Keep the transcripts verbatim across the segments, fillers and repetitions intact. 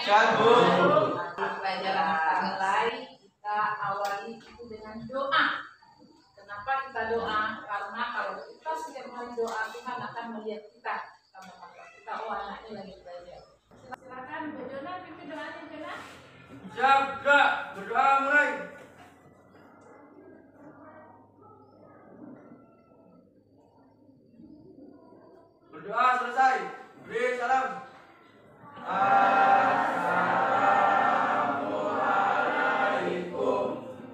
Siap, Bu. Pelajaran kita mulai, kita awali itu dengan doa. Kenapa kita doa? Karena kalau kita setiap hari doa, Tuhan akan melihat kita. Kita, oh anaknya lagi belajar. Silakan Bu Jona, pimpin doanya Jona. Siap, Kak. Berdoa mulai. Berdoa selesai. Beri salam. Assalamualaikum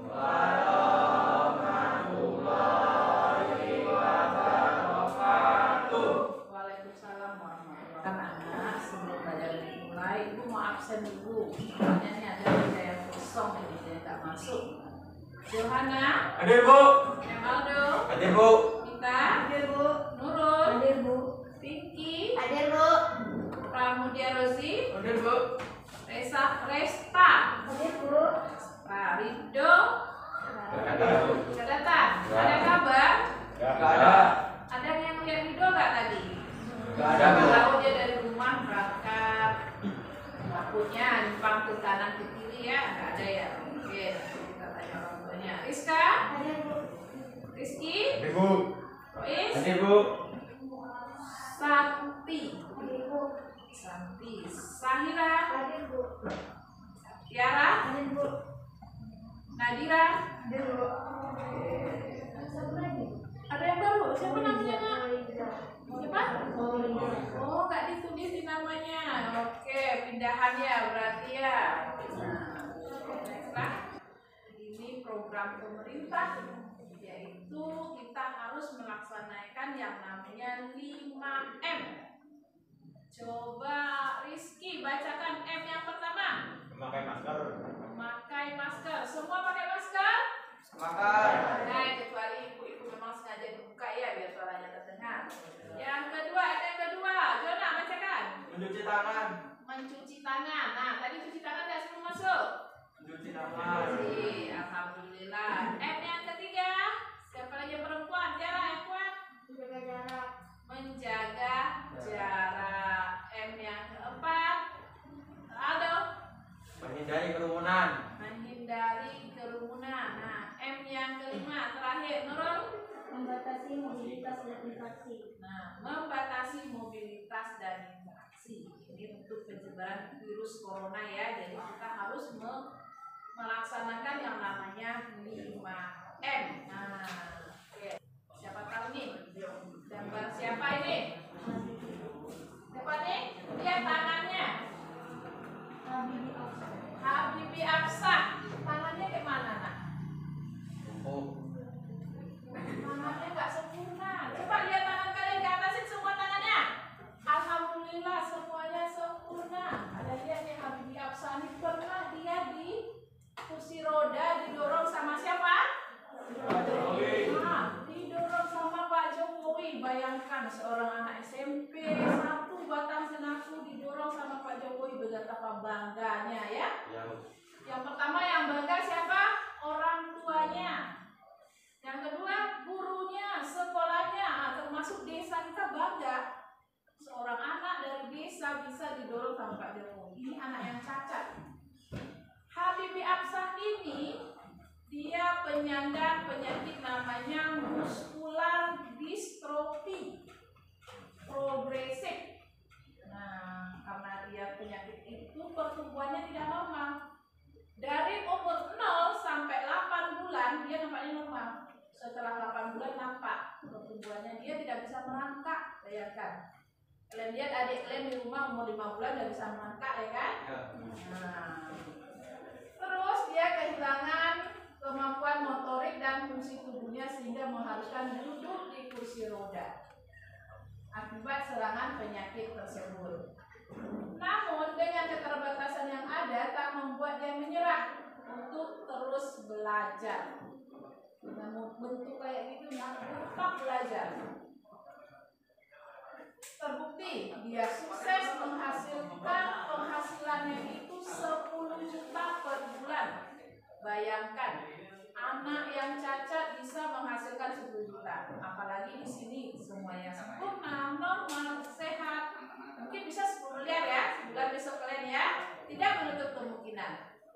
warahmatullahi wabarakatuh. Waalaikumsalam warahmatullahi wabarakatuh. Anak sebelum belajar dimulai, Ibu mau absen dulu. Soalnya ini ada meja yang kosong ini, jadi tak masuk. Johanna, Hadir, Bu. Emaldo, Hadir, Bu. Mita, hadir Bu. Nurul, Hadir Bu. Pinky, Hadir Bu. Pramudia Rosi, Hadir, Bu. Resa, Resta, Hadir Bu. Pak Rido, Hadir, Bu. sudah datang. Ada kabar? Gak ada. Ada yang lihat Rido nggak tadi? Gak ada, Bu. Kalau dia dari rumah berangkat, takutnya nyimpang ke kanan ke kiri ya, nggak ada ya. Oke, nanti kita tanya orang tuanya. Rizka, Hadir Bu. Rizky, Hadir, Bu. Rois, Hadir, Bu. Santi, Hadir Bu. Santi, Sahira, Hadir Bu. Tiara, Hadir Bu. Nadira. Hadir Bu. Satu lagi. Ada yang baru? Siapa namanya? Nak? Maulida. Siapa? Maulida. Oh, nggak ditulis di namanya. Oke, pindahannya berarti ya. Nah, baiklah. Ini program pemerintah, yaitu kita harus melaksanakan yang namanya lima M. Coba Rizky bacakan M yang pertama. Memakai masker. Memakai masker. Semua pakai masker? Makan. Nah, kecuali ibu-ibu memang sengaja dibuka ya biar suaranya terdengar. Yang kedua, ada yang kedua. Jona bacakan. Mencuci tangan. Mencuci tangan. Nah, tadi cuci tangan nggak sebelum masuk? Mencuci tangan. Iya, alhamdulillah. M yang ketiga. Siapa lagi yang perempuan? Tiara yang kuat. Menjaga jarak. Menjaga jarak. M yang keempat. Aldo. Menghindari kerumunan. Menghindari kerumunan. Nah, M yang kelima terakhir. Nurul. Membatasi mobilitas dan interaksi. Nah, membatasi mobilitas dan interaksi. Ini untuk pencegahan virus corona ya. Jadi kita harus me- melaksanakan yang namanya lima M. Nah, oke. Siapa tahu nih? Gambar siapa ini? Siapa nih? Lihat tangannya. Habibie Afsah. Habibie Afsah. Tangannya kayak mana, Nak? Oh. Tangannya nggak sempurna. Coba lihat tangan kalian ke atasin semua tangannya. Alhamdulillah semuanya sempurna. Ada lihat nih Habibie Afsah ini pernah dia di kursi roda didorong sama siapa? Jokowi. Nah, didorong sama Pak Jokowi. Bayangkan seorang anak S M P satu batang senaku didorong sama Pak Jokowi, betapa bangganya ya. Ya. Yang pertama yang bangga siapa? Orang tuanya. Yang kedua gurunya, sekolahnya, ah, termasuk desa kita bangga. Seorang anak dari desa bisa didorong sama Pak Jokowi. Ini anak yang cacat. Habibie Afsah ini dia penyandang penyakit namanya muskular dystrophy progresif. Nah, karena dia penyakit itu pertumbuhannya tidak normal. Dari umur nol sampai delapan bulan dia nampaknya normal. Setelah delapan bulan nampak pertumbuhannya, dia tidak bisa merangkak. Bayangkan. Kalian lihat adik kalian di rumah umur lima bulan tidak bisa merangkak ya kan? Nah, terus dia kehilangan kemampuan motorik dan fungsi tubuhnya sehingga mengharuskan duduk di kursi roda akibat serangan penyakit tersebut. Namun dengan keterbatasan yang ada tak membuat dia menyerah untuk terus belajar. Dengan bentuk kayak gitu tetap belajar. Terbukti dia sukses menghasilkan penghasilannya itu sepuluh juta per bulan. Bayangkan anak yang cacat bisa menghasilkan sepuluh juta. Apalagi di sini semuanya sempurna, normal, sehat. Mungkin bisa sepuluh miliar ya, sebulan besok kalian ya. Tidak kemungkinan.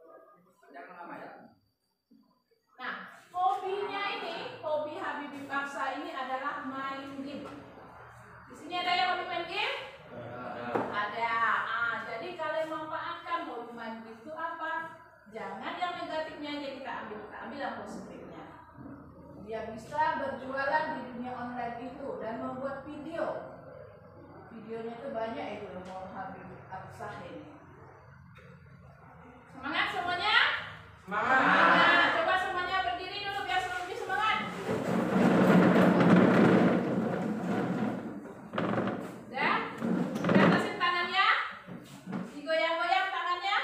Nah, hobinya ini, hobi Habibie Faksa ini adalah main game. Di sini ada yang hobi main game? Ada. Ah, jadi kalian manfaatkan hobi main game itu apa? Jangan yang negatifnya aja kita ambil, kita ambil yang positifnya. Dia bisa berjualan di dunia online itu dan membuat video. Videonya itu banyak itu mau Habibie Faksa ini. Semangat semuanya? Semangat. Nah, coba semuanya berdiri dulu biar lebih semangat. Dan diatasin tangannya, digoyang-goyang tangannya.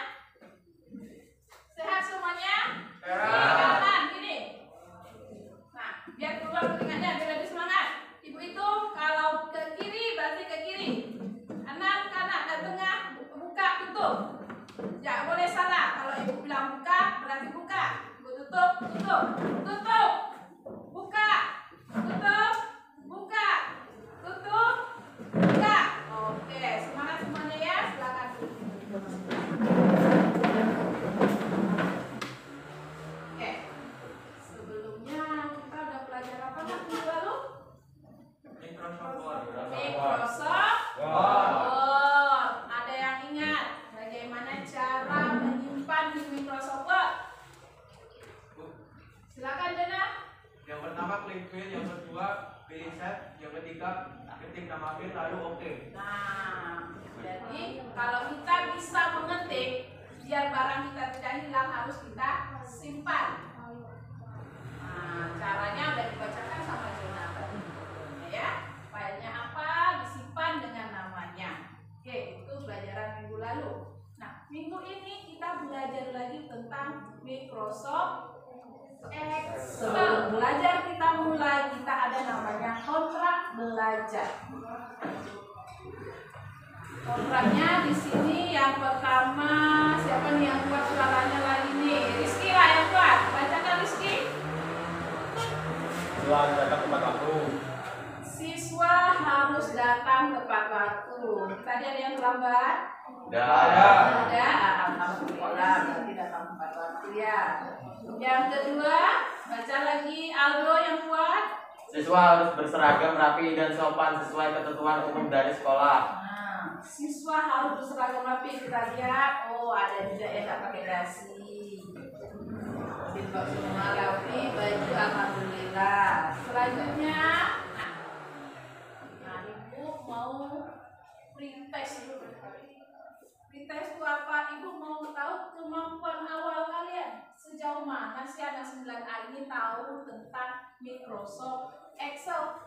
Sehat semuanya? Sehat. Kanan gini. Nah, biar keluar telinga biar lebih semangat. Ibu itu kalau ke kiri berarti ke kiri, kanan kanan, ke tengah buka tutup. Jangan boleh salah. Kalau ibu bilang buka berarti buka. Ibu tutup tutup tutup buka tutup buka tutup buka. Oke, semangat semuanya ya. Silakan. Oke, sebelumnya kita udah belajar apa kan minggu lalu? Microsoft Word. Microsoft Word. Ada yang ingat bagaimana cara menyimpan di Microsoft Word? Silakan Jana. Yang pertama klik file, yang kedua pilih set, yang ketiga ketik nama file lalu oke. Nah, jadi kalau kita bisa mengetik biar barang kita tidak hilang harus kita simpan. Nah, caranya udah dibacakan sama Jana tadi. Ya, filenya apa disimpan dengan namanya. Oke, itu pelajaran minggu lalu. Nah, minggu ini kita belajar lagi tentang Microsoft Excel. Sebelum belajar kita mulai, kita ada namanya kontrak belajar. Kontraknya di sini yang pertama siapa nih yang buat suaranya lagi nih? Rizky lah yang buat. Bacakan Rizky. Siswa datang tepat waktu. Siswa harus datang tepat waktu. Tadi ada yang terlambat? Ada. Ada. Alhamdulillah berarti datang tepat waktu ya. Yang kedua, baca lagi Aldo yang buat. Siswa harus berseragam rapi dan sopan sesuai ketentuan umum dari sekolah. Nah, siswa harus berseragam rapi. Kita lihat, oh ada juga yang tak pakai dasi. Siswa semua rapi, baju alhamdulillah. Selanjutnya, nah, nah ibu mau pretest dulu. Pretest itu apa? Ibu mau tahu kemampuan awal kalian sejauh mana sih anak sembilan A ini tahu tentang Microsoft Excel.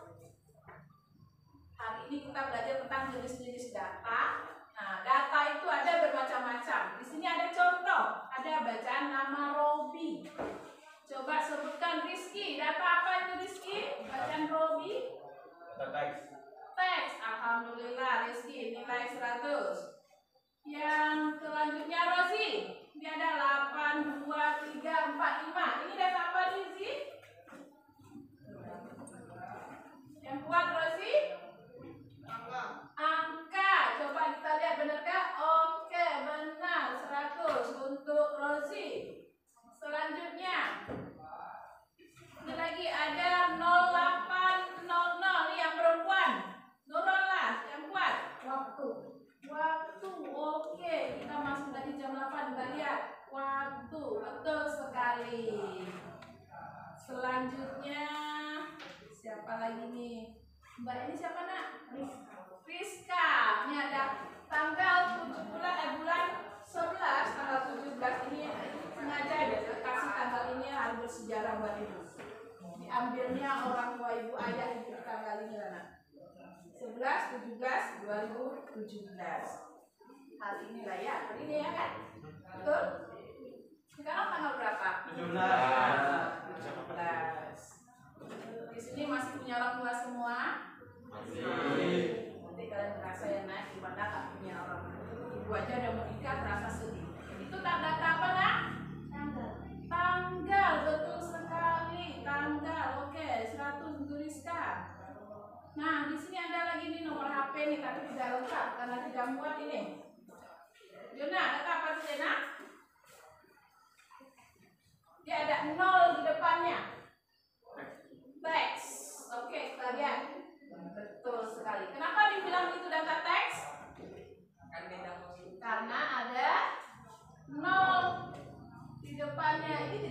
Hari ini kita belajar tentang jenis-jenis data. Nah, data itu ada bermacam-macam. Di sini ada contoh, ada bacaan nama Robi. Coba sebutkan Rizky, data apa itu Rizky? Bacaan Robi? Teks. Teks, alhamdulillah Rizky nilai seratus. Yang selanjutnya Rosi, ini ada delapan, dua, tiga, empat, lima. Ini data apa Rizky? Yang kuat Rosi? Angka. Coba kita lihat benarkah? Oke, benar seratus untuk Rosi. Selanjutnya ini lagi ada nol delapan nol nol. Ini yang perempuan. Nurullah yang kuat. Waktu. Waktu. Oke, kita masuk tadi jam delapan. Kita lihat waktu. Betul sekali. Selanjutnya siapa lagi nih? Mbak ini siapa nak? Rizka. Ini ada tanggal tujuh bulan eh bulan sebelas tanggal tujuh belas ini sengaja ya kasih tanggal ini harus bersejarah buat ibu. Diambilnya orang tua ibu ayah ibu tanggal ini lah nak. sebelas tujuh belas dua ribu tujuh belas. Hari ini lah ya. Hari ini ya kan? Betul? Sekarang tanggal berapa? tujuh belas. tujuh belas. Di sini masih punya orang tua semua? Masih. Nanti kalian merasa ya naik gimana gak punya orang tua. Ibu aja udah mau nikah terasa sedih. Itu tanda apa nak? Tanggal. Tanggal, betul sekali. Tanggal, oke. seratus untuk Rizka. Nah, di sini ada lagi nih nomor H P nih, tapi tidak lengkap karena tidak muat ini. Jona, data apa sih Jona?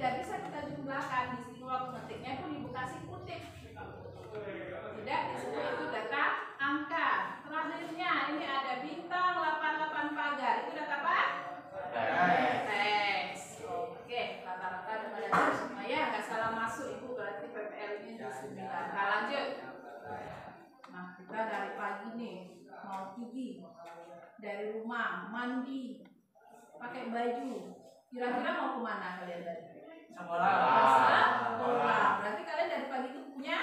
tidak bisa kita jumlahkan. Di sini waktu ngetiknya pun ibu kasih kutip, tidak disebut itu data angka. Terakhirnya ini ada bintang delapan puluh delapan pagar, itu data apa? Teks. Oke, rata-rata ada pada teks semua ya, nggak salah masuk ibu, berarti P P L-nya di sembilan. Nah lanjut. Nah kita dari pagi nih mau pergi dari rumah, mandi, pakai baju. Kira-kira mau kemana kalian tadi? Sekolah. Sekolah. Berarti kalian dari pagi itu punya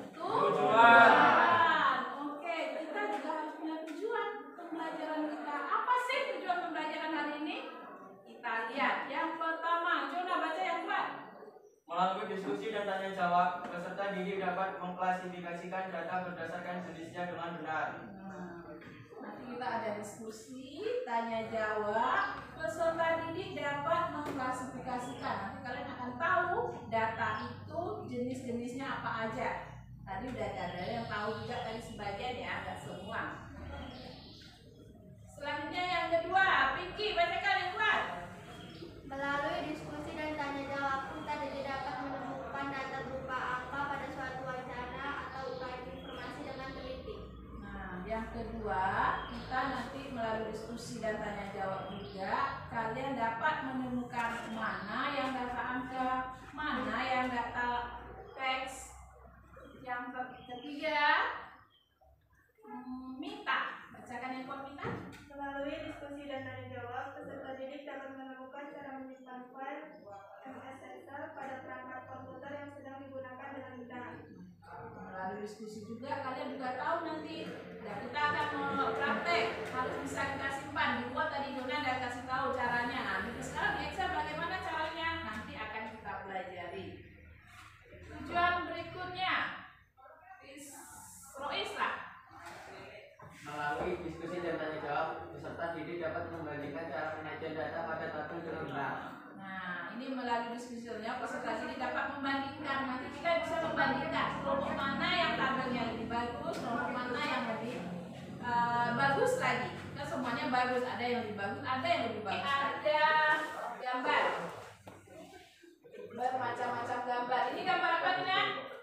Tujuan. Oke, kita juga harus punya tujuan pembelajaran kita. Apa sih tujuan pembelajaran hari ini? Kita lihat. Yang pertama, Jona baca yang kuat. Melalui diskusi dan tanya jawab, peserta didik dapat mengklasifikasikan data berdasarkan jenisnya dengan benar. Nah, nanti kita ada diskusi, tanya jawab. Peserta didik dapat mengklasifikasikan. Nanti kalian akan tahu data itu jenis-jenisnya apa aja. Tadi udah ada yang tahu juga tadi sebagian ya, nggak semua. Selanjutnya yang kedua, Pinky bacakan yang kuat. Melalui diskusi dan tanya jawab, kita jadi dapat menemukan data berupa angka pada suatu wacana atau ukait informasi dengan teliti. Nah, yang kedua, kita nanti melalui diskusi dan tanya jawab juga, kalian dapat menemukan mana yang data angka, mana yang data teks. Yang ketiga, hmm, Mita, bacakan yang kuat Mita. Melalui diskusi dan tanya jawab, peserta didik dapat menemukan cara menyimpan file M S S L pada perangkat komputer yang sedang digunakan dengan benar. Melalui diskusi juga kalian juga tahu nanti. Ya, kita akan mau praktek, harus bisa kita simpan. Dibuat tadi Dona dan kasih tahu caranya. Nah, di sekarang di Excel bagaimana caranya? Nanti akan kita pelajari. Tujuan berikutnya, is Rois lah. Melalui diskusi dan tanya jawab, peserta didik dapat membandingkan cara penyajian data pada tabel dengan benar. Nah, ini melalui diskusinya peserta didik dapat membandingkan. Nanti kita bisa membandingkan kelompok mana yang tabelnya lebih bagus, kelompok mana yang lebih uh, bagus lagi. Kita semuanya bagus, ada yang lebih bagus, ada yang lebih bagus. Ada gambar, bermacam-macam gambar. Ini gambar apa Nina?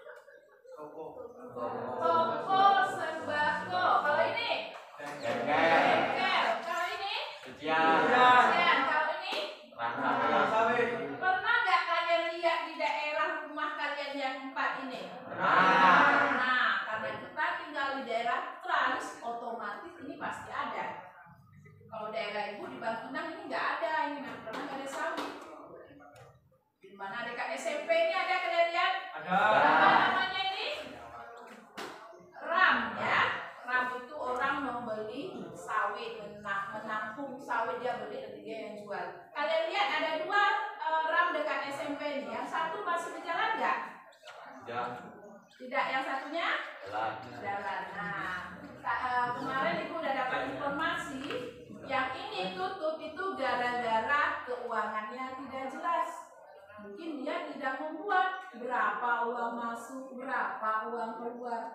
Toko sembako. Kalau ini bengkel. Kalau ini Ujian. ujian. Kalau ini Rangka. Sawit. pernah nggak kalian lihat di daerah rumah kalian yang empat ini? Pernah. Nah, karena kita tinggal di daerah trans, otomatis ini pasti ada. Kalau daerah ibu di Bangkinang ini nggak ada, ini nggak pernah nggak ada sawit. Di mana dekat S M P ini ada kalian lihat? Ada. Apa namanya ini? Ram ya. Ram itu orang membeli sawit, menang, menampung sawit, dia beli nanti dia yang jual. Kalian lihat ada dua uh, ram dekat S M P ini. Yang satu masih berjalan nggak? Jam. Tidak, yang satunya Jalan. jalan. Nah, ta- uh, kemarin ibu udah dapat informasi yang ini tutup itu gara-gara keuangannya tidak jelas. Mungkin dia tidak membuat berapa uang masuk, berapa uang keluar.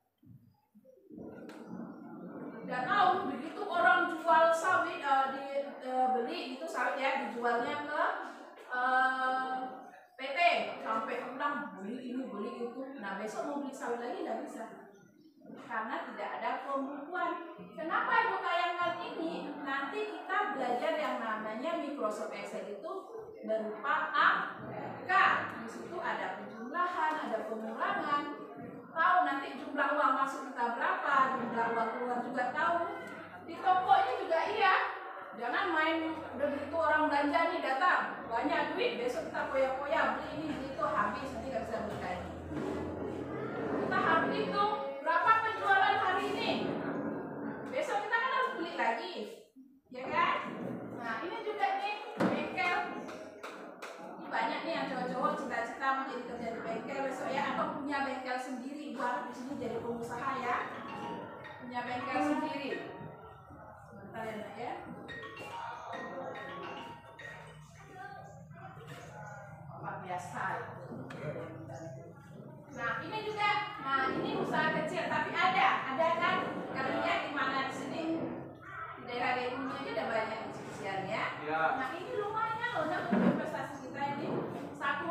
Tidak tahu, begitu orang jual sawit, uh, di, uh, beli itu sawit ya, dijualnya ke uh, P T sampai pulang beli ini beli itu. Nah besok mau beli sawit lagi tidak bisa karena tidak ada pembukuan. Kenapa ibu tayangkan ini? Nanti kita belajar yang namanya Microsoft Excel itu berupa angka. Di situ ada penjumlahan, ada pengurangan. Tahu nanti jumlah uang masuk kita berapa, jumlah uang keluar juga tahu. Di toko ini juga iya. Jangan main udah begitu orang belanja nih datang banyak duit, besok kita poya-poya beli ini beli itu habis, nanti nggak bisa beli lagi. Kita harus hitung berapa penjualan hari ini. Besok kita kan harus beli lagi, ya kan? Nah ini juga nih bengkel. Ini banyak nih yang cowok-cowok cita-cita mau jadi kerja di bengkel besok ya, atau punya bengkel sendiri. Buat di sini jadi pengusaha ya, punya bengkel sendiri. Sebentar ya nak ya. Apa biasa. Nah ini juga, nah ini usaha kecil tapi ada, ada kan? Kalian lihat di mana di sini? Di daerah Legunya aja ada banyak kecil-kecilnya. Ya. Nah ini lumayan loh, nah untuk investasi kita ini satu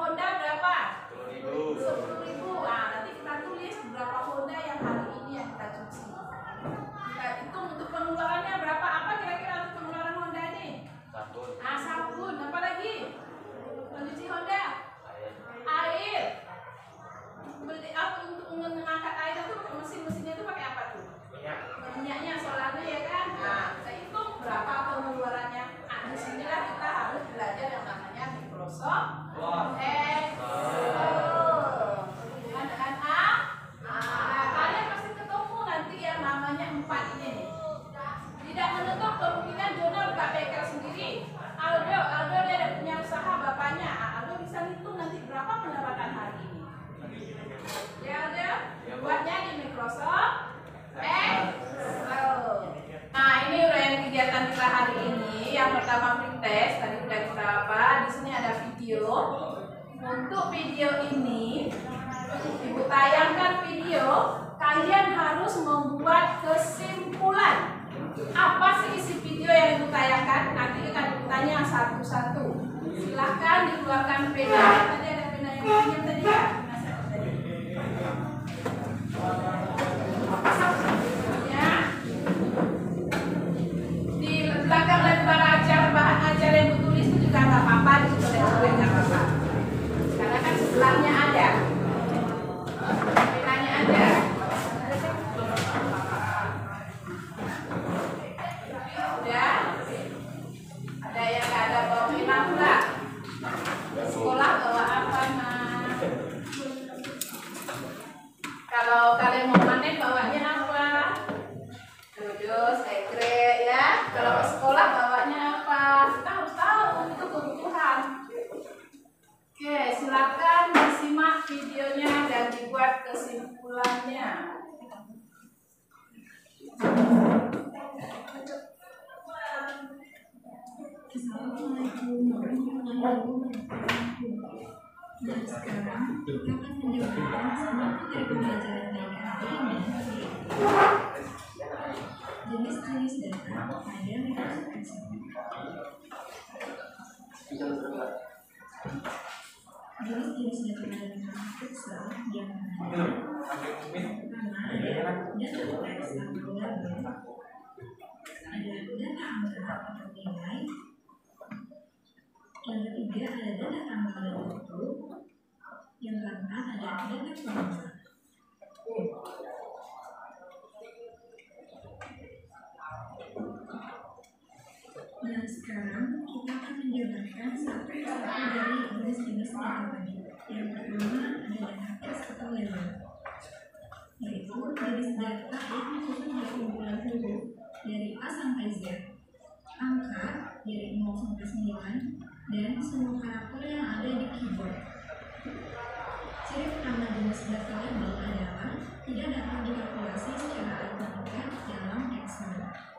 Bapak, di sini ada video. Untuk video ini, Ibu tayangkan video. Kalian harus membuat kesimpulan. Apa sih isi video yang Ibu tayangkan? Nanti akan Ibu tanya satu-satu. Silahkan dikeluarkan pena. Tadi ada pena yang pinjam tadi ya? Ya. Di belakang lembar ajar bahan ajar yang Ibu tulis itu juga nggak apa-apa. Di situ ada tulis nggak apa-apa. Karena kan sebelahnya ada. Penanya ada. Udah. Ada yang nggak ada bawa pena pula. Sekolah bawa apa Mas? Kalau kalian mau panen bawanya apa? Dudus, sekre ya. Kalau ke sekolah bawanya apa? Kita harus tahu itu kebutuhan. Oke, silakan disimak videonya dan dibuat kesimpulannya. Dan sekarang kita akan menjabarkan sebuah dari pembelajaran mereka ini jenis-jenis data pada Microsoft Excel. Jenis-jenis data pada Microsoft Excel yang ada pertama ada data teks atau label, ada data angka atau nilai. Yang ketiga ada data tanggal dan waktu. Yang keempat ada data formula. Dan sekarang kita akan menjabarkan satu persatu dari jenis-jenis data tadi. Yang pertama ada data teks atau label, yaitu jenis data yang disusun dari kumpulan huruf dari A sampai Z, angka dari nol sampai sembilan, dan semua karakter yang ada di keyboard. Ciri pertama jenis data label adalah tidak dapat dikalkulasi secara aritmatika dalam Excel.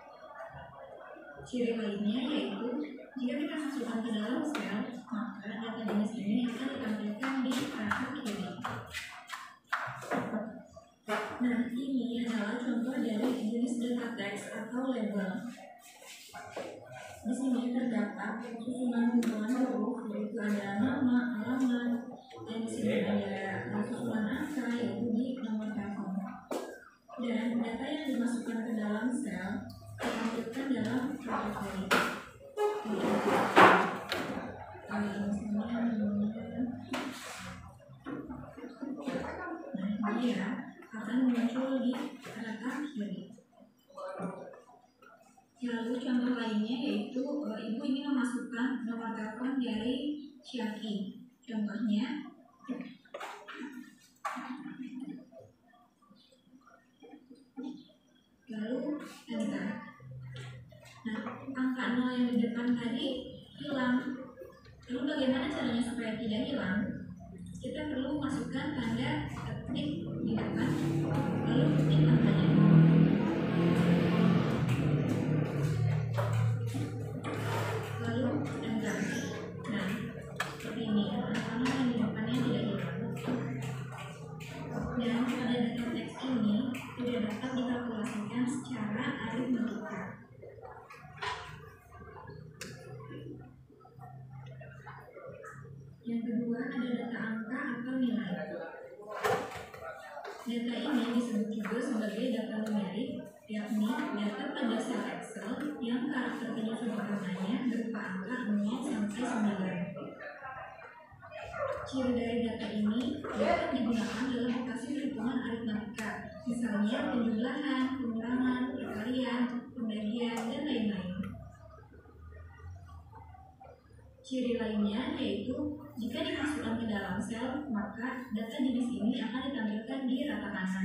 Ciri lainnya yaitu jika kita masukkan ke dalam sel, maka data jenis ini akan ditampilkan di karakter kiri. Nah, ini adalah contoh dari jenis data teks atau label. Di sini terdapat susunan hubungan huruf, yaitu ada nama, alamat, dan di sini ada susunan angka, yaitu di nomor telepon. Dan data yang dimasukkan ke dalam sel ditampilkan dalam kategori. Nah, dia akan muncul di karakter kiri. Lalu contoh lainnya yaitu e, ibu ingin memasukkan nomor telepon dari Syaki. Contohnya lalu enter. Nah, angka nol yang di depan tadi hilang. Lalu bagaimana caranya supaya tidak hilang? Kita perlu masukkan tanda ketik di depan, lalu ketik angkanya. Lalu enter. Nah, seperti ini. Angka nol yang di depannya tidak hilang. Dan pada data teks ini tidak dapat dikalkulasikan secara aritmatika. Yang kedua ada data angka atau nilai. Data ini disebut juga sebagai data numerik, yakni data pada sel Excel yang karakter penyusun warnanya berupa angka nol sampai sembilan. Ciri dari data ini dapat digunakan dalam operasi perhitungan aritmatika, misalnya penjumlahan, pengurangan, perkalian, pembagian, dan lain-lain. Ciri lainnya yaitu jika dimasukkan ke dalam sel, maka data jenis ini akan ditampilkan di rata kanan.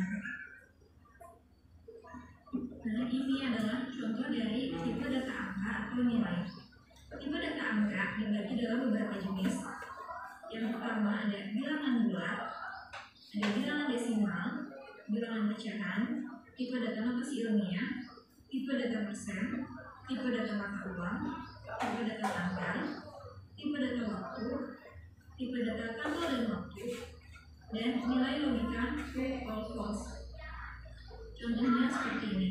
Nah, ini adalah contoh dari tipe data angka atau nilai. Tipe data angka dibagi dalam beberapa jenis. Yang pertama ada bilangan bulat, ada bilangan desimal, bilangan pecahan, tipe data notasi ilmiah, tipe data persen, tipe data mata uang, tipe data tanggal, tipe logika true or false. Contohnya seperti ini.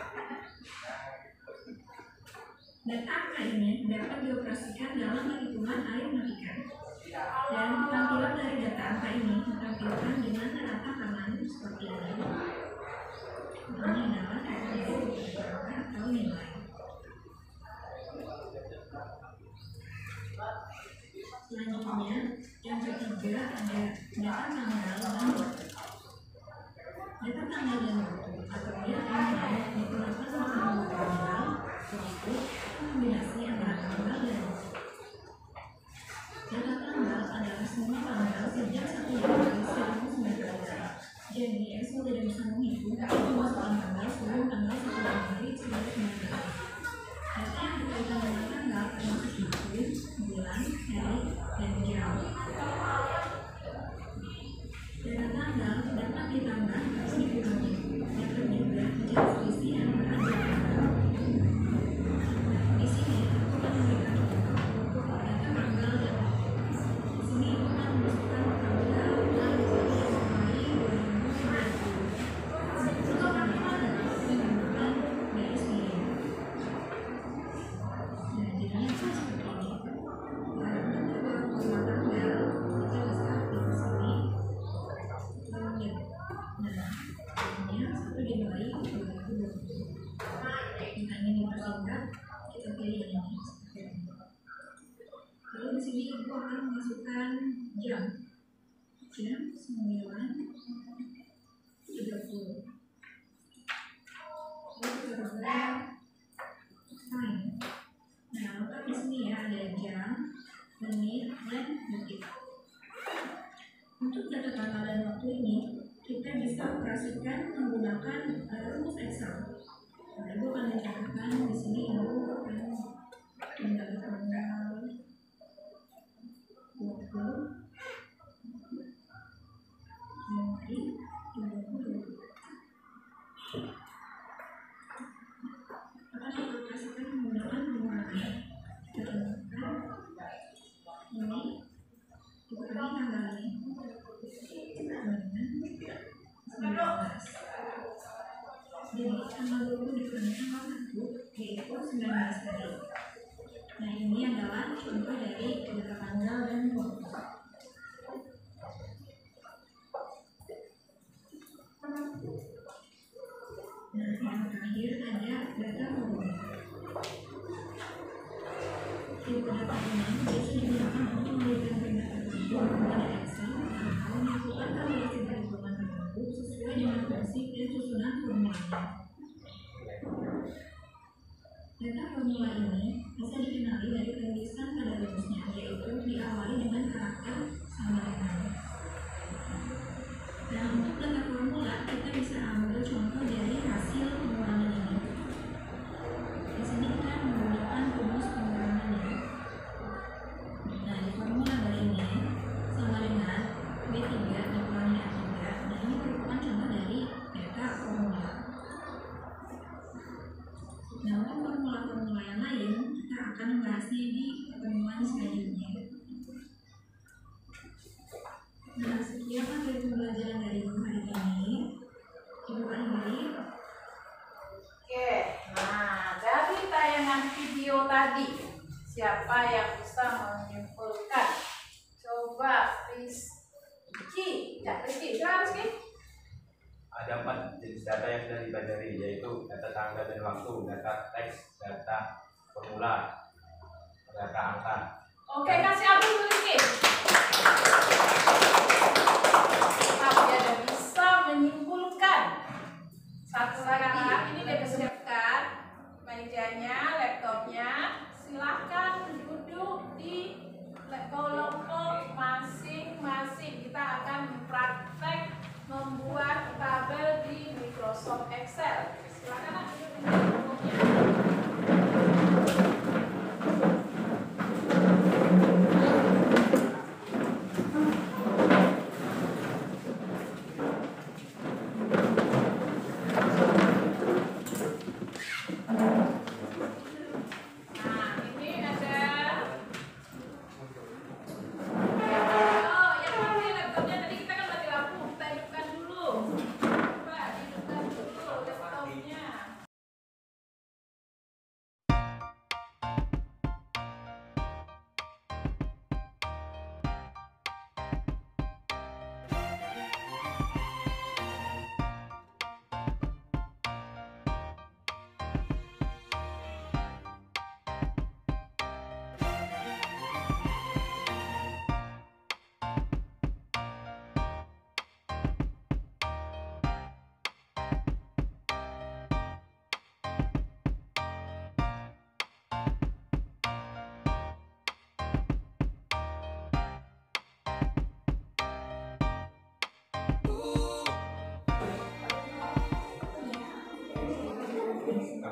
Data angka ini dapat dioperasikan dalam perhitungan aritmatika. Dan tampilan dari data angka ini ditampilkan dengan rata kanan seperti ini. Ini adalah dari angka atau nilai. Selanjutnya, yang ketiga ada data tanggal dan waktu. Data tanggal dan waktu atau dia yang digunakan untuk membuat tanggal, yaitu kombinasi antara tanggal dan waktu. Data tanggal adalah semua tanggal sejak satu Januari seribu sembilan ratus. Jadi, Excel tidak bisa menghitung pemasukan tanggal sebelum tanggal satu Januari seribu sembilan ratus. Data yang berkaitan dengan tanggal termasuk waktu, bulan, hari, dan jam. Data tanggal dapat ditambah atau dikurangi. Dapat juga menjadi selisih antara dua tanggal. Nah, di sini aku akan memberikan contoh untuk data tanggal dan waktu. Di sini aku akan memasukkan tanggal bulan Januari dua ribu sembilan belas. Untuk tanggal dan waktu menggunakan garis miring. Nah, jadinya seperti ini. Nah, untuk kedua pola tanggal kita bisa di sini. Lalu, nah, jadinya satu Januari dua ribu dua puluh. Jika ingin dipersingkat, kita pilih yang ini. Seperti ini. Lalu di sini ibu akan memasukkan jam. Jam sembilan tiga puluh. Lalu kita tambah time. Nah, untuk di sini ya ada jam, menit, dan detik. Untuk data tanggal dan waktu ini, kita bisa operasikan menggunakan uh, rumus Excel. Nah, ibu akan mencatatkan di sini ibu akan mendapatkan tanggal, waktu, Januari dua ribu dua puluh. Akan dioperasikan menggunakan pengurangan. Kita tambahkan ini, kita pilih tanggal ini. sembilan belas. Jadi tanggal dua puluh dikurangi tanggal satu yaitu sembilan belas hari. Nah, ini adalah contoh dari data tanggal dan waktu. Nah, yang terakhir ada data formulir. Tipe data ini biasa digunakan untuk memberikan data tertentu pada Excel atau melakukan kalkulasi perhitungan tertentu sesuai dengan prinsip dan susunan formulanya. Data formula ini bisa dikenali dari tulisan pada rumusnya, yaitu diawali dengan karakter sama dengan. Nah, untuk data formula kita bisa ambil contoh dari hasil pengurangan ini. Di sini kita menggunakan rumus pengurangan ini. Nah, di formula dari ini sama dengan B tiga dikurangi A tiga. Nah, ini merupakan contoh dari data formula. Nah, untuk formula-formula yang lain kita akan membahasnya di pertemuan selanjutnya. Nah, sekian materi pembelajaran dari ibu hari ini. Ibu akhiri. Oke, nah dari tayangan video tadi, siapa yang bisa menyimpulkan? Coba Rizky, ya Rizky, silakan Rizky. Ada empat jenis data yang sudah dipelajari, yaitu data tanggal dan waktu, data teks, data formula, data angka. Oke, kasih apa dulu Rizky? Tapi ada bisa menyimpulkan. Satu lagi, ini dia persiapkan mejanya, laptopnya. Silahkan duduk di kelompok masing-masing. Kita akan praktek membuat tabel di Microsoft Excel. Silakan duduk di kelompoknya.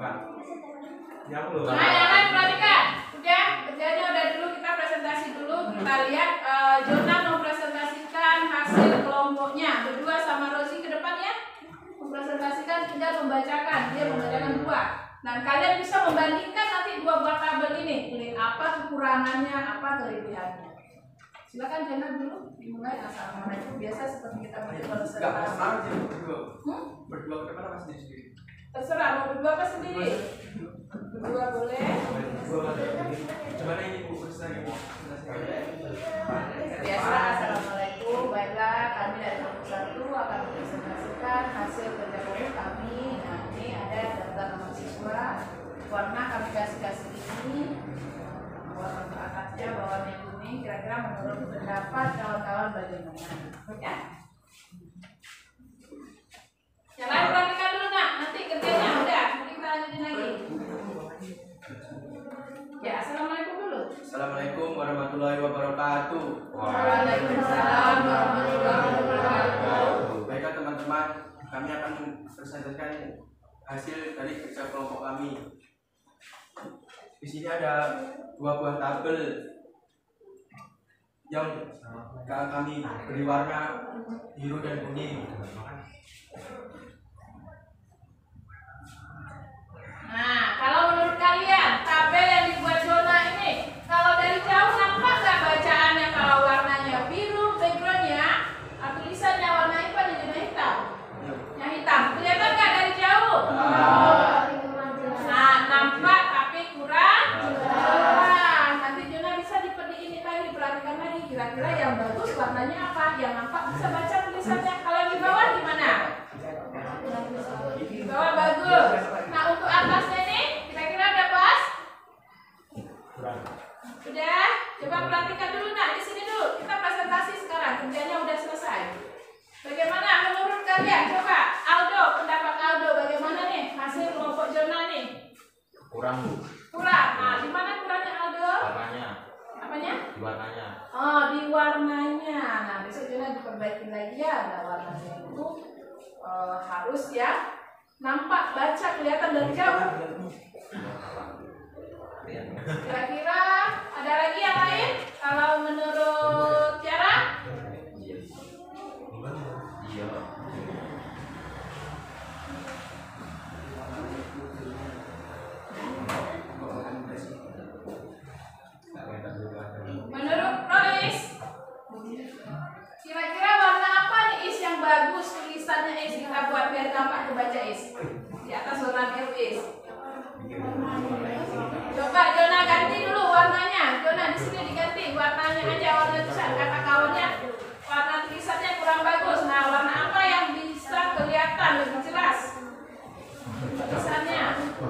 Pak. Ya belum. Nah, yang lain perhatikan. Udah, kerjanya udah dulu, kita presentasi dulu. Kita lihat uh, Jona mau presentasikan hasil kelompoknya. Berdua sama Rosi ke depan ya. Mempresentasikan, tinggal membacakan. Dia membacakan dua. Dan kalian bisa membandingkan nanti dua buah tabel ini. Lihat apa kekurangannya, apa kelebihannya. Silakan Jona dulu dimulai. Assalamualaikum. Biasa seperti kita berpresentasi. Enggak masalah sih berdua. Hmm? Berdua ke depan apa sendiri sendiri? Terserah mau berdua apa sendiri? Berdua boleh. Gimana ini Bu? Besar ini. Biasa, assalamualaikum. Baiklah, kami dari kampus satu akan mempresentasikan hasil kerja kelompok kami. Nah, ini ada daftar nama siswa. Warna kami kasih kasih ini. Warna untuk atasnya bawahnya kuning. Kira-kira menurut pendapat kawan-kawan bagaimana? Ya. Yang lain perhatikan dulu nak. Nanti kerjanya udah. Nanti kita lanjutin lagi. Ya, assalamualaikum dulu. Assalamualaikum warahmatullahi wabarakatuh. Waalaikumsalam warahmatullahi wabarakatuh. Baiklah teman-teman, kami akan mempresentasikan hasil dari kerja kelompok kami. Di sini ada dua buah tabel yang kami beri warna biru dan kuning. Nah, kalau menurut kalian tabel yang dibuat Jona ini, kalau dari jauh nampak nggak bacaannya? Kalau warnanya biru, backgroundnya, tulisannya warna apa dan warna hitam? Yang hitam, kelihatan nggak dari jauh? Nah, nampak tapi kurang jelas. Nanti Jona bisa diperdiin lagi, perhatikan lagi. Kira-kira yang bagus warnanya apa? Yang nampak bisa baca tulisannya. Kalau di bawah gimana? Di bawah bagus. Nah, untuk atasnya nih, kira-kira udah pas? Udah? Coba perhatikan dulu nak, di sini dulu. Kita presentasi sekarang, kerjanya udah selesai. Bagaimana menurut kalian? Coba Aldo, pendapat Aldo bagaimana nih hasil kelompok Jona nih? Kurang Bu. Kurang. Nah, di mana kurangnya Aldo? Warnanya. Apanya? Di warnanya. Oh, di warnanya. Nah, besok Jona diperbaiki lagi ya. Nah, warnanya itu uh, harus ya nampak, baca, kelihatan dari jauh. Kira-kira ada lagi yang lain? Kalau menurut Tiara? Iya. Menurut Rois? Kira-kira warna apa nih Is yang bagus tulisannya Is? Kita buat biar gampang dibaca Is. Di atas warna biru Is. Coba Jona ganti dulu warnanya. Jona di sini diganti warnanya aja, warna tulisan. Kata kawannya warna tulisannya kurang bagus. Nah, warna apa yang bisa kelihatan lebih jelas tulisannya?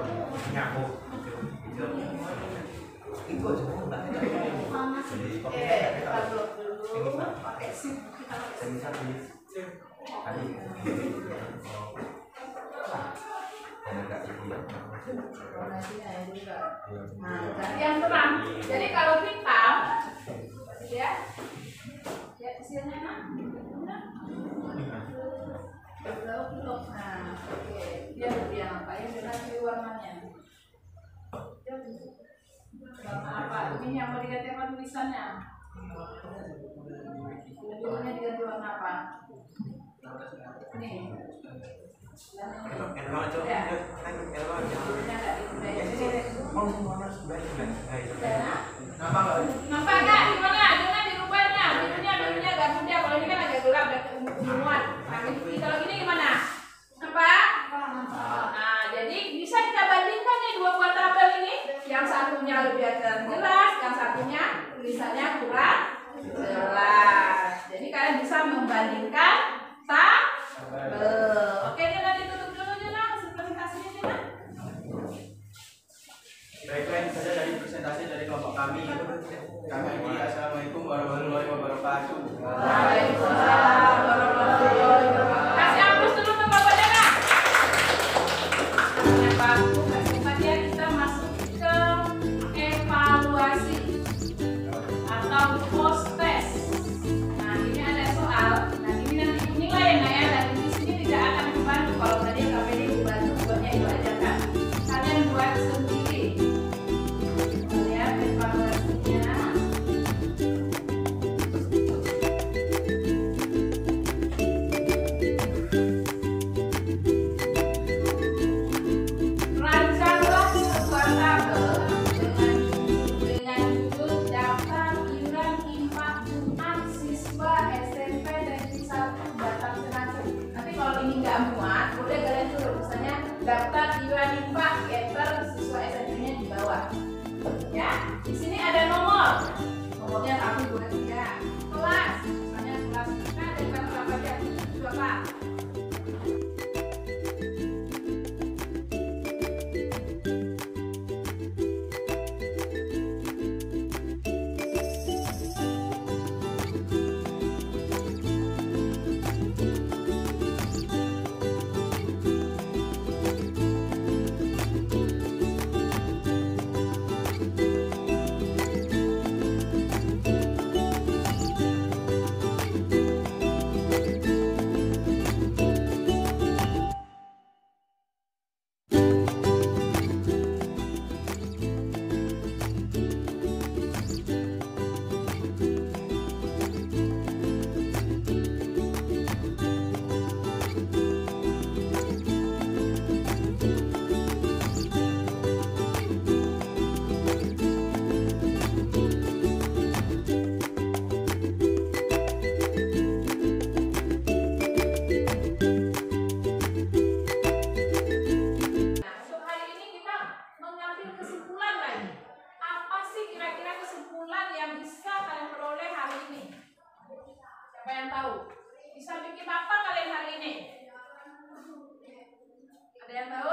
Eh, kita blok dulu. Pakai sip. Kita pakai sip. Nah, ganti yang terang. Jadi kalau hitam, ya, ya hasilnya nak. Blok blok. Nah, oke. Dia lebih yang apa ya? Dia pilih warnanya. Warna apa? Ini yang mau diganti apa tulisannya? Birunya diganti warna apa? Ini. Ya. Nampak nggak? Gimana? Jona dirubahnya. Birunya birunya agak muda. Kalau ini kan agak gelap, agak keunguan. Nah, kalau ini gimana? Nampak? Nah, jadi bisa kita bandingkan nih dua buah tabel ini. Yang satunya lebih jelas, yang satunya tulisannya kurang jelas. Jadi kalian bisa membandingkan tabel. Oke, Jona ditutup dulu Jona hasil presentasinya Jona. Baiklah, itu saja dari presentasi dari kelompok kami. Kami ini assalamualaikum warahmatullahi wabarakatuh. Waalaikumsalam warahmatullahi wabarakatuh. Kasih hapus dulu ke Bapak Jona. Yang bagus, secepatnya kita masuk ke evaluasi atau post test. Nah, ini ada soal. Nah, ini nanti nilai ya, nah ya. Dan di sini tidak akan dibantu. Kalau tadi K P D dibantu, buatnya itu aja kan. Kalian Siapa yang tahu? Bisa bikin apa kalian hari ini? Ada yang tahu?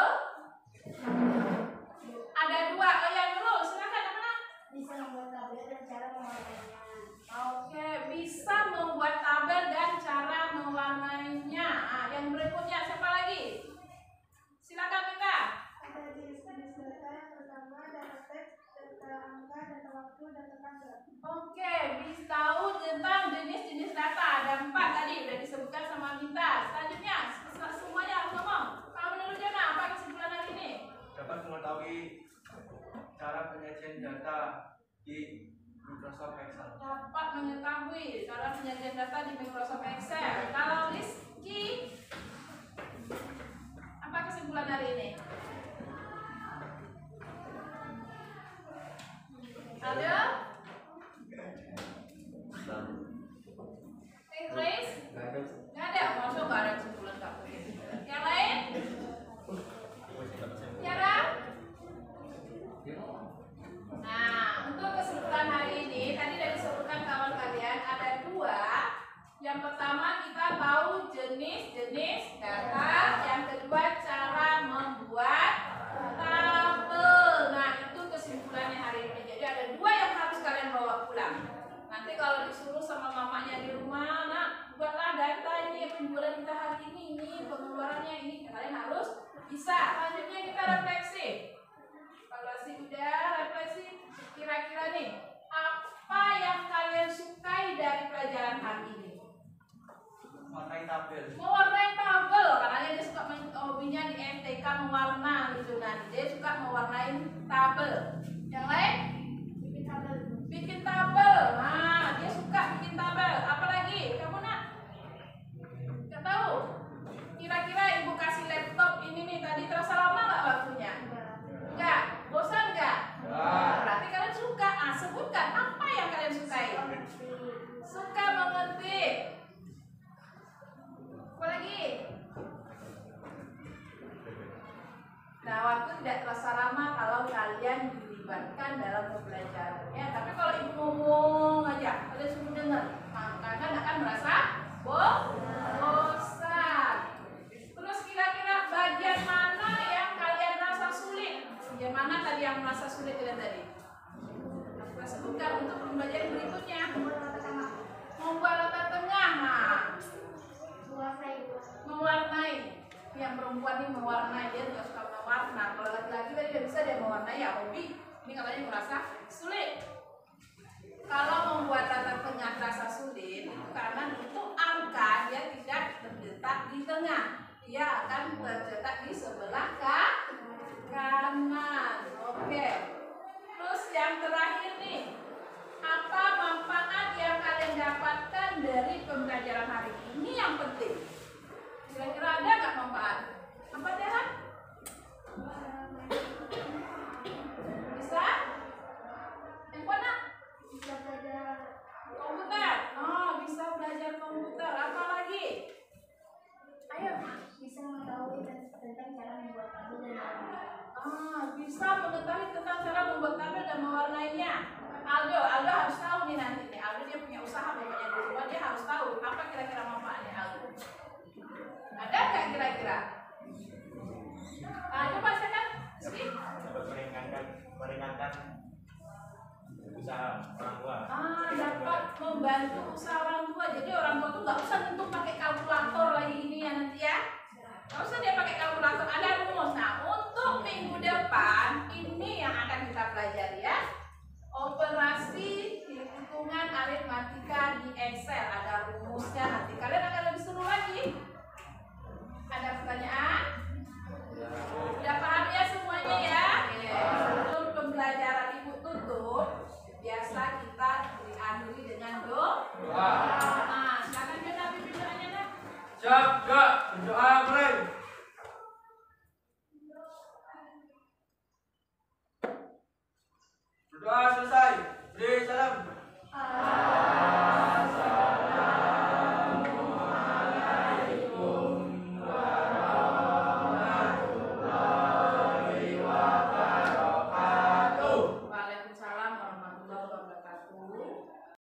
Ada dua. Oh yang dulu, silakan mana? Bisa membuat tabel dan cara mewarnainya. Oke, bisa membuat tabel dan cara mewarnainya. Ah, yang berikutnya siapa lagi? Silakan Mika. Ada jenis-jenis data yang pertama data teks, data angka, data waktu, data tanggal. Oke, bisa tahu tentang jenis-jenis data. Ada empat tadi udah disebutkan sama Minta. Selanjutnya, semuanya harus ngomong. Kalau menurut Jona, apa kesimpulan hari ini? Dapat mengetahui cara penyajian data di Microsoft Excel. Dapat mengetahui cara penyajian data di Microsoft Excel. Kalau Rizky, apa kesimpulan hari ini? Ada? Eh, Grace? Nggak ada. Masa nggak ada kesimpulan kamu? Yang lain? Tiara? Nah, untuk kesimpulan hari ini tadi sudah disebutkan kawan kalian ada dua. Yang pertama kita tahu jenis-jenis data. Yang kedua cara membuat tabel. Nah, itu kesimpulannya hari ini. Jadi ada dua yang harus kalian bawa pulang. Nanti kalau disuruh sama mamanya di rumah, nak buatlah data ini penjualan kita hari ini, ini pengeluarannya ini, kalian harus bisa. Selanjutnya kita refleksi. Evaluasi udah, refleksi. Kira-kira nih, apa yang kalian sukai dari pelajaran hari ini? Mewarnai tabel. Mewarnai tabel, karena dia suka main- hobinya di M T K mewarna gitu nanti. Dia suka mewarnai tabel. Yang lain? Bikin tabel. Bikin tabel. Nah, dia suka bikin tabel. Apalagi? Kamu nak? Gak tahu? Kira-kira ibu kasih laptop ini nih tadi terasa lama nggak waktunya? Enggak. Bosan nggak? Berarti kalian suka. Ah, sebutkan apa yang kalian sukai. Suka mengerti. Apa lagi? Nah, waktu tidak terasa lama kalau kalian dilibatkan dalam pembelajaran. Ya, tapi kalau ibu ngomong aja, kalian suruh dengar, maka kan akan merasa bo- bosan. Terus kira-kira bagian mana yang kalian rasa sulit? Bagian mana tadi yang merasa sulit kalian tadi? Kita sebutkan untuk pembelajaran berikutnya. Membuat latar tengah. Nah, mewarnai. Yang perempuan ini mewarnai, dia tidak suka mewarna. Kalau laki-laki tadi tidak bisa dia mewarnai, ya hobi. Ini katanya merasa sulit. Kalau membuat latar tengah terasa sulit, itu karena untuk angka dia tidak terletak di tengah. Dia akan tercetak di sebelah kanan. Oke. Terus yang terakhir nih, apa manfaat yang kalian dapatkan dari pembelajaran hari ini yang penting? Kira-kira ada nggak manfaat? Apa Tiara? Bisa? Yang mana? Bisa belajar Komputer. Oh, bisa belajar komputer. Apa lagi? Ayo. bisa mengetahui tentang cara membuat tabel dan mewarnai. Ah, bisa mengetahui tentang cara membuat tabel dan mewarnainya. Aldo, Aldo harus tahu nih nanti nih. Aldo dia punya usaha pokoknya di rumah, dia harus tahu apa kira-kira manfaatnya Aldo. Ada nggak kira-kira? Ah, coba silakan. Sini. Dapat meringankan meringankan usaha orang tua. Ah, dapat membantu usaha orang tua. Jadi orang tua tuh nggak usah untuk pakai kalkulator lagi ini ya nanti ya. Nggak usah dia pakai kalkulator. Ada rumus. Nah, untuk minggu depan ini yang akan kita pelajari ya. Operasi hitungan aritmatika di Excel. Ada rumus.